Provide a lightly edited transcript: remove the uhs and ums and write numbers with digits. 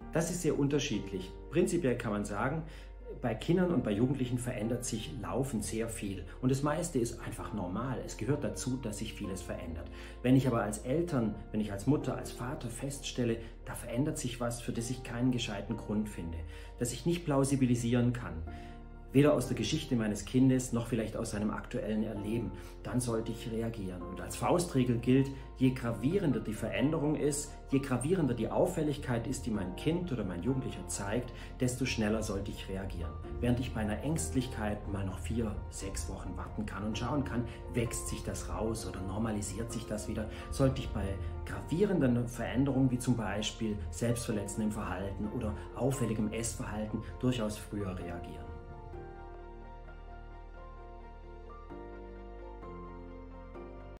Das ist sehr unterschiedlich. Prinzipiell kann man sagen, bei Kindern und bei Jugendlichen verändert sich laufend sehr viel. Und das meiste ist einfach normal. Es gehört dazu, dass sich vieles verändert. Wenn ich aber als Eltern, wenn ich als Mutter, als Vater feststelle, da verändert sich was, für das ich keinen gescheiten Grund finde, das ich nicht plausibilisieren kann, weder aus der Geschichte meines Kindes noch vielleicht aus seinem aktuellen Erleben, dann sollte ich reagieren. Und als Faustregel gilt, je gravierender die Veränderung ist, je gravierender die Auffälligkeit ist, die mein Kind oder mein Jugendlicher zeigt, desto schneller sollte ich reagieren. Während ich bei einer Ängstlichkeit mal noch 4, 6 Wochen warten kann und schauen kann, wächst sich das raus oder normalisiert sich das wieder, sollte ich bei gravierenden Veränderungen wie zum Beispiel selbstverletzendem Verhalten oder auffälligem Essverhalten durchaus früher reagieren.